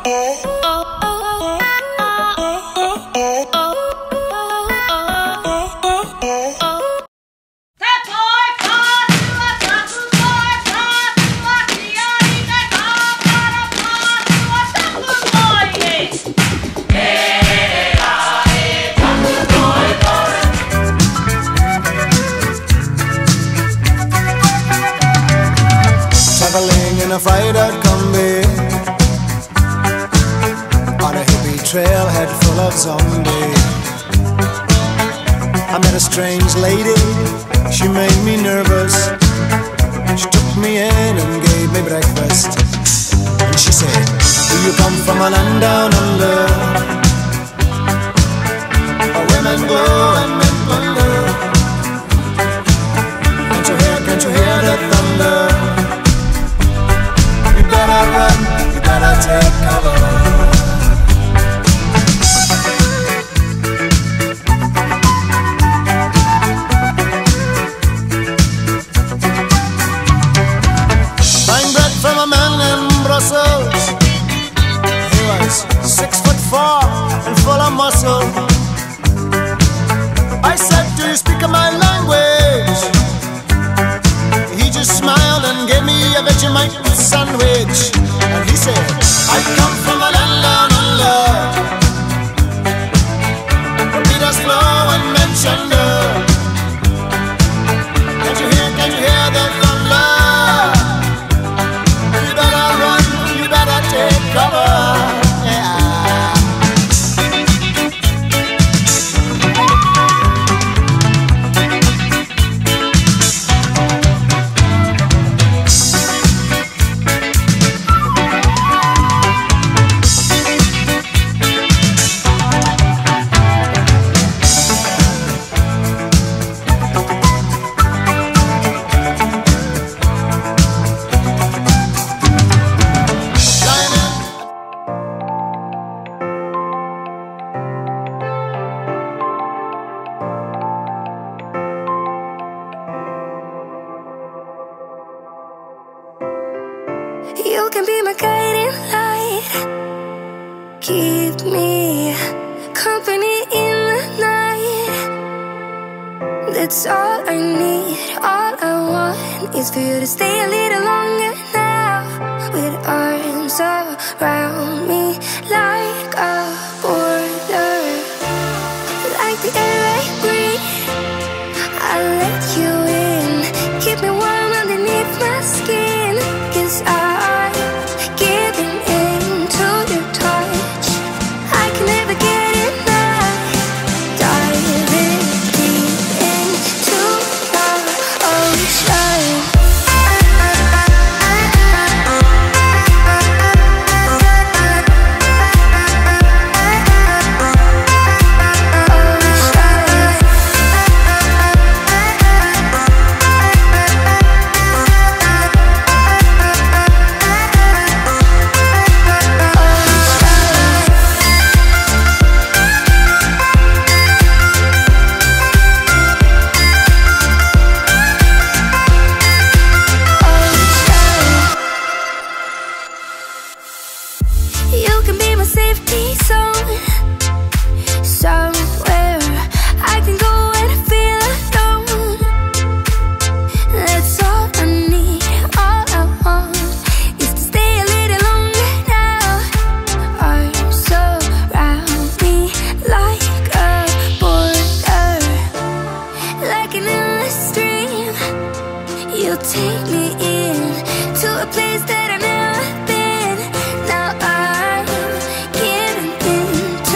Traveling in a fried-out combi on a hippie trailhead full of zombies. I met a strange lady, she made me nervous. She took me in and gave me breakfast. And she said, do you come from a land down under, where women glow and men wonder? Can't you hear the thunder? You better run, you better take cover. Buying bread from a man in Brussels. He was 6'4" and full of muscle. I said, do you speak my language? He just smiled and gave me a Vegemite sandwich. And he said, I come from a land down under, where Peter's flow and men chunder. Can't you hear the thunder? You better run, you better take cover. You can be my guiding light, keep me company in the night. That's all I need, all I want is for you to stay a little longer now. With arms around me like a border, like the air I breathe. I'll let you in, keep me warm underneath my skin. 'Cause I'm giving in to your touch, I can never get enough. Diving deep into the ocean. You can be my safety zone, somewhere I can go when I feel alone. That's all I need, all I want is to stay a little longer now. Arms surround me like a border, like an endless stream. You take me in to a place that I've never been. Now I'm giving in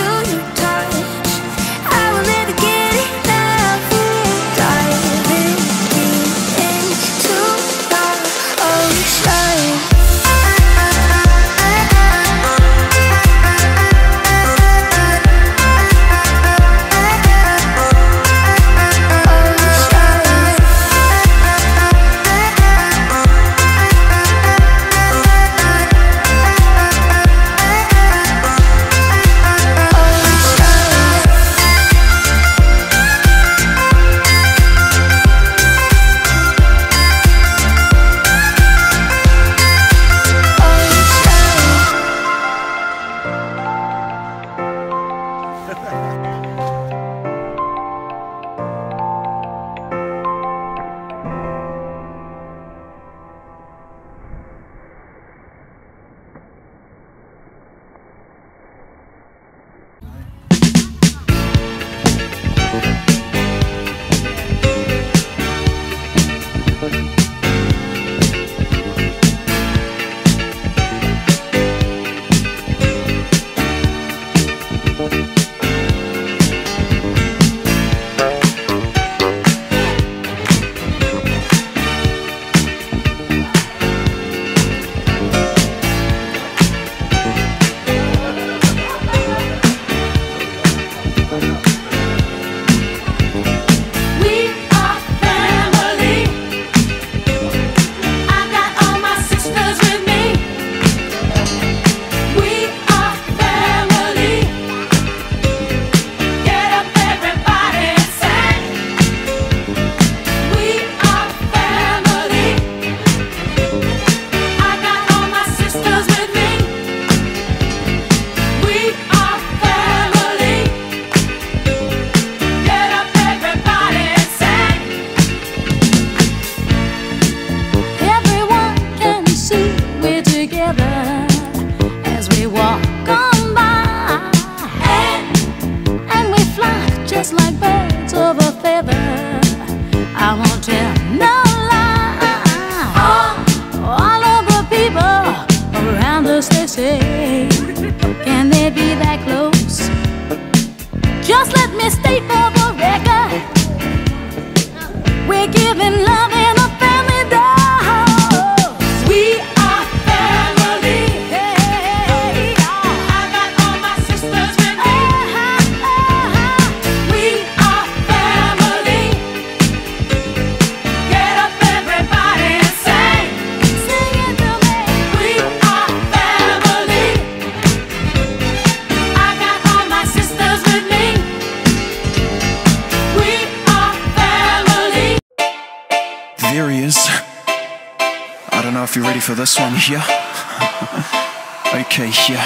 ready for this one? Yeah. Okay, yeah.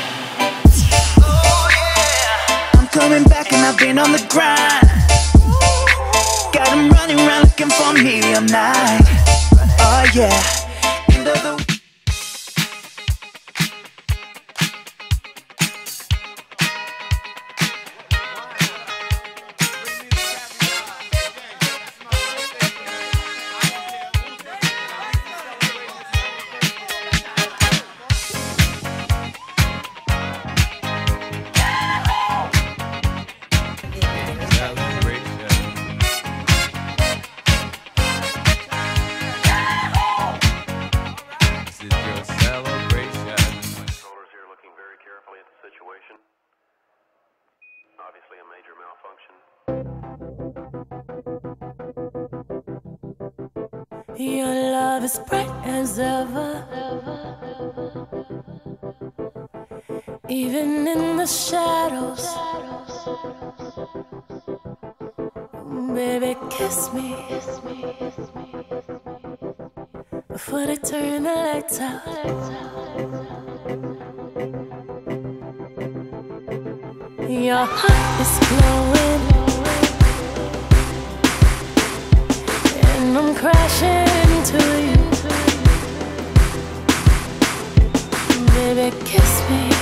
I'm coming back and I've been on the grind. Got them running around looking for me all night. Oh yeah. End of the obviously a major malfunction. Your love is bright as ever, even in the shadows. Baby, kiss me before they turn the lights out. Your heart is glowing, and I'm crashing into you. Baby, kiss me